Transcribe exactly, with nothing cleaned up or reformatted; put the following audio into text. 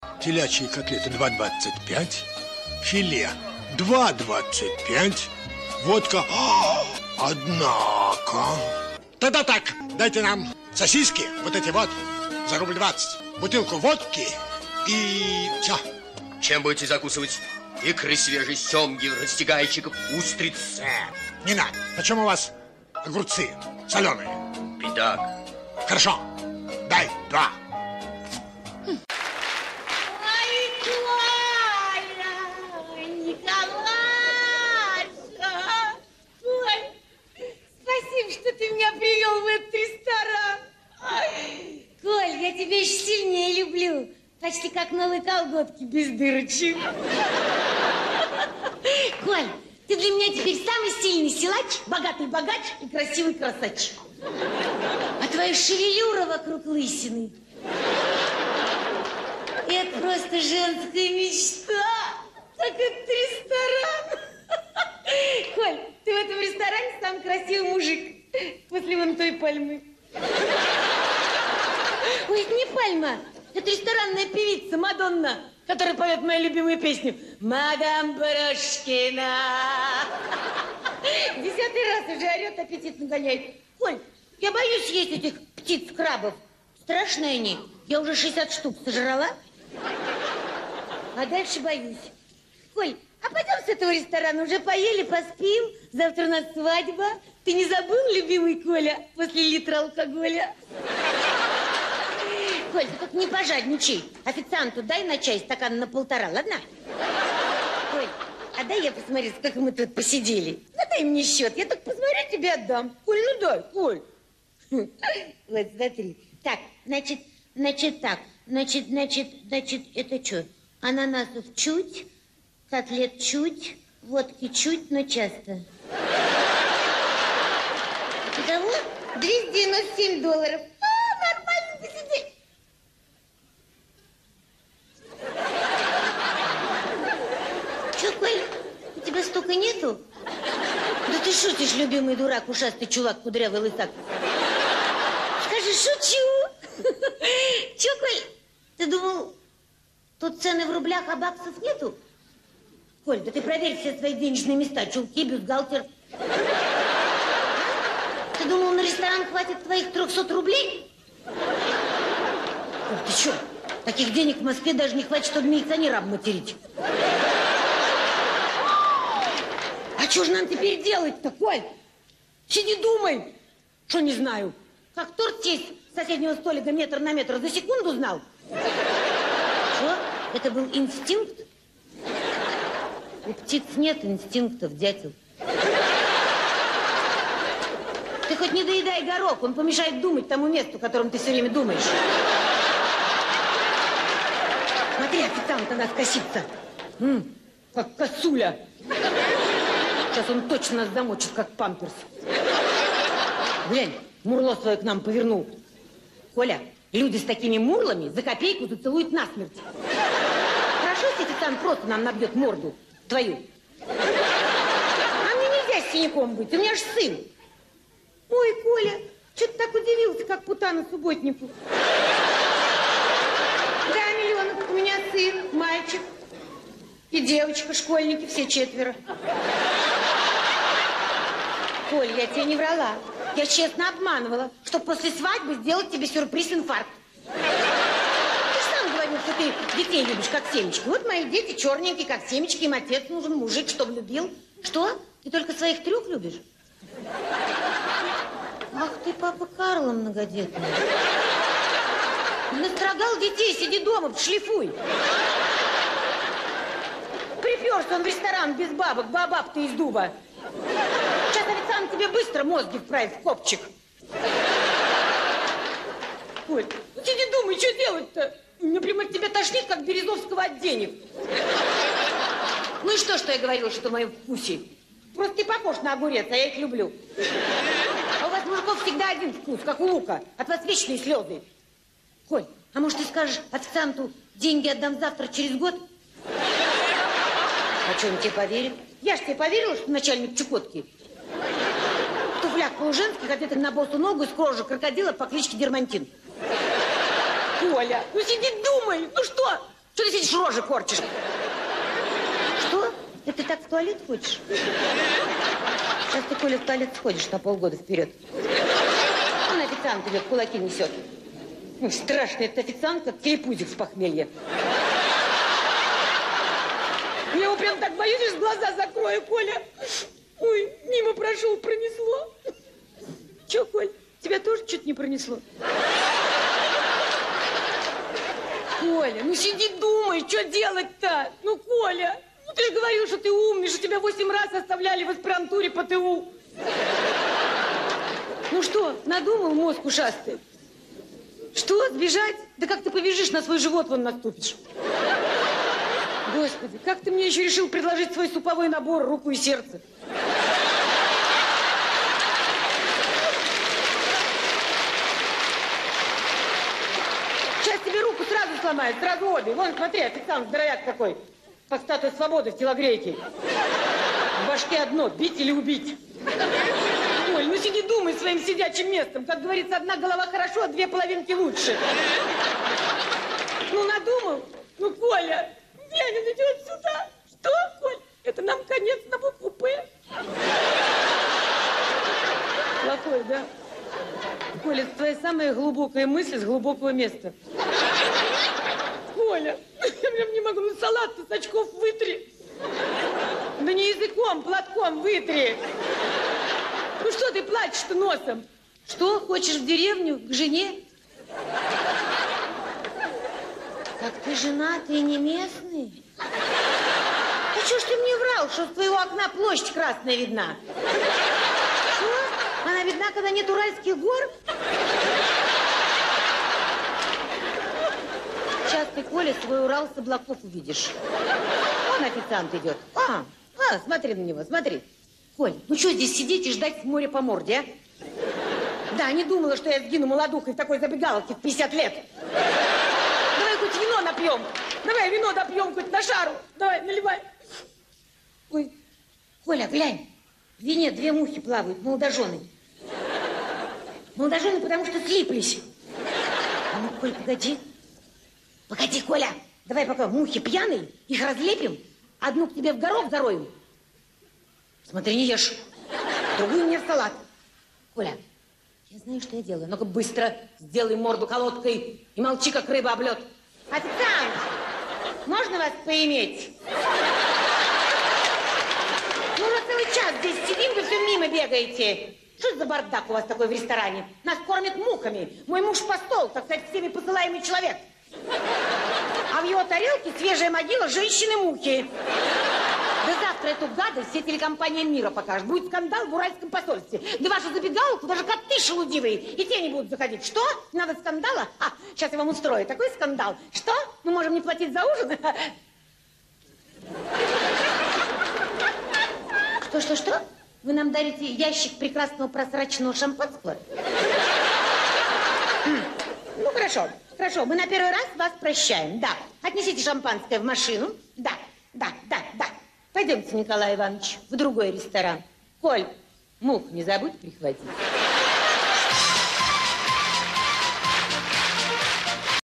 Телячьи котлеты два двадцать пять, филе два двадцать пять, водка. Однако. Тогда так, дайте нам сосиски, вот эти вот, за рубль двадцать, бутылку водки и все. Чем будете закусывать? Икры свежей, семги, растягайчиков, устриц. Не надо. Почему у вас огурцы соленые? Бедак. Хорошо. Дай два. Ой, Коля, Николаша. Ой, спасибо, что ты меня привел в этот ресторан. Ой. Коль, я тебя еще сильнее люблю. Почти как новые колготки без дырочек. Коль, ты для меня теперь самый сильный силач, богатый богач и красивый красач. А твоя шевелюра вокруг лысины — это просто женская мечта. Так этот ресторан. Коль, ты в этом ресторане самый красивый мужик после вон той пальмы. Ой, это не пальма. Это ресторанная певица Мадонна, которая поет мою любимую песню «Мадам Брошкина». Десятый раз уже орет, аппетит нагоняет. Коль, я боюсь есть этих птиц-крабов. Страшные они. Я уже шестьдесят штук сожрала. А дальше боюсь. Коль, а пойдем с этого ресторана? Уже поели, поспим. Завтра у нас свадьба. Ты не забыл, любимый Коля, после литра алкоголя? Коль, ты только не пожадничай. Официанту дай на чай стакан на полтора, ладно? Коль, а дай я посмотрю, сколько мы тут посидели. Ну, дай мне счет, я только посмотрю, тебе отдам. Коль, ну дай, Коль. Вот, смотри. Так, значит, значит так. Значит, значит, значит, это что? Ананасов чуть, котлет чуть, водки чуть, но часто. Итого двести девяносто семь долларов. А, нормально посидеть. Че, Коль, у тебя столько нету? Да ты шутишь, любимый дурак, ушастый чувак, кудрявый лысак. Скажи, шучу. Че, Коль, ты думал, тут цены в рублях, а баксов нету? Коль, да ты проверь все свои денежные места, чулки, бюстгальтер. Ты думал, на ресторан хватит твоих трехсот рублей? Коль, ты что, таких денег в Москве даже не хватит, чтобы милиционера обматерить. А что же нам теперь делать-то, Коль? Сиди, думай. Что не знаю. Как торт съесть с соседнего столика метр на метр за секунду знал? Что? Это был инстинкт? У птиц нет инстинктов, дятел. Ты хоть не доедай горох, он помешает думать тому месту, о котором ты все время думаешь. Смотри, официант на нас косится. М -м, как косуля. Сейчас он точно нас замочит, как памперс. Глянь, мурло свое к нам повернул. Коля, люди с такими мурлами за копейку зацелуют насмерть. Хорошо, если официант просто нам набьет морду твою. А мне нельзя с синяком быть, у меня же сын. Ой, Коля, что ты так удивился, как путана субботнику? Да, миллионов, у меня сын, мальчик. И девочка, школьники, все четверо. Коль, я тебе не врала. Я честно обманывала, чтобы после свадьбы сделать тебе сюрприз-инфаркт. Ты же сам говорил, что ты детей любишь, как семечки. Вот мои дети черненькие, как семечки, им отец нужен, мужик, чтобы любил. Что? Ты только своих трех любишь? Ах ты, папа Карло многодетный. Настрогал детей, сиди дома, шлифуй. Приперся он в ресторан без бабок, бабаб ты из дуба. Сейчас официант тебе быстро мозги вправит в копчик. Ой, ну сиди думай, что делать-то? Мне прямо от тебя тошнит, как Березовского от денег. Ну и что, что я говорила, что в моем вкусе? Просто ты похож на огурец, а я их люблю. А у вас, мужиков, всегда один вкус, как у лука. От вас вечные слезы. Коль, а может ты скажешь официанту, деньги отдам завтра, через год? А что, он тебе поверит? Я ж тебе поверила, что начальник Чукотки. В туфлях полуженских, одетых на босу ногу из кожи крокодила по кличке Дермантин. Коля, ну сиди думай, ну что? Что сидишь, рожи корчишь. Что? Это ты так в туалет хочешь? Сейчас ты, Коля, в туалет сходишь на полгода вперед. Он официант идет, кулаки несет. Ой, страшный этот официант, как телепузик с похмелья. Я его прям так боюсь, что глаза закрою, Коля. Ой, мимо прошел, пронесло. Че, Коль, тебя тоже что-то не пронесло? Коля, ну сиди, думай, что делать-то? Ну, Коля, ну ты же говорил, что ты умный, что тебя восемь раз оставляли в аспирантуре по ТУ. Ну что, надумал мозг ушастый? Что, сбежать? Да как ты побежишь, на свой живот вон наступишь. Господи, как ты мне еще решил предложить свой суповой набор, руку и сердце? Сейчас тебе руку сразу сломают, сразу обе. Вон, смотри, официант, здоровяк такой, как статуя свободы в телогрейке. В башке одно, бить или убить. Оль, ну сиди, думай своим сидячим местом. Как говорится, одна голова хорошо, а две половинки лучше. Ну, надумал? Ну, Коля, глянь, он идет сюда. Что, Коль? Это нам конец на букву «П». Плохой, да? Коля, это твоя самая глубокая мысль с глубокого места. Коля, я прям не могу, ну салат-то с очков вытри. Да не языком, платком вытри. Ну что ты плачешь-то носом? Что, хочешь в деревню, к жене? Так ты женатый и не местный? А что ж ты мне врал, что с твоего окна площадь красная видна? Что? Она видна, когда нет Уральских гор? Сейчас ты, Коля, свой Урал с облаков увидишь. Вон официант идет. А, а, смотри на него, смотри. Коль, ну что здесь сидеть и ждать с моря по морде, а? Да, не думала, что я сгину молодухой в такой забегаловке в пятьдесят лет. Давай хоть вино напьем. Давай вино допьем хоть на шару. Давай, наливай. Ой, Коля, глянь. В вине две мухи плавают, молодожены. Молодожены, потому что слиплись. А ну, Коль, погоди. Погоди, Коля. Давай пока мухи пьяные, их разлепим, одну к тебе в горох зароем. Смотри, не ешь. Другую мне в салат. Коля, я знаю, что я делаю. Ну-ка быстро сделай морду колодкой и молчи, как рыба об лед. Официант, можно вас поиметь? Ну, уже целый час здесь сидим, вы все мимо бегаете. Что это за бардак у вас такой в ресторане? Нас кормят мухами. Мой муж постол, так сказать, всеми посылаемый человек. А в его тарелке свежая могила женщины-мухи. Да завтра эту гадость все телекомпании мира покажут. Будет скандал в уральском посольстве. Да вашу забегаловку даже коты шелудивые и те не будут заходить. Что? Надо скандала? А, сейчас я вам устрою такой скандал. Что? Мы можем не платить за ужин? Что, что, что? Вы нам дарите ящик прекрасного просроченного шампанского? Ну, хорошо. Хорошо, мы на первый раз вас прощаем. Да. Отнесите шампанское в машину. Да, да, да, да. Пойдемте, Николай Иванович, в другой ресторан. Коль, мух не забудь прихватить.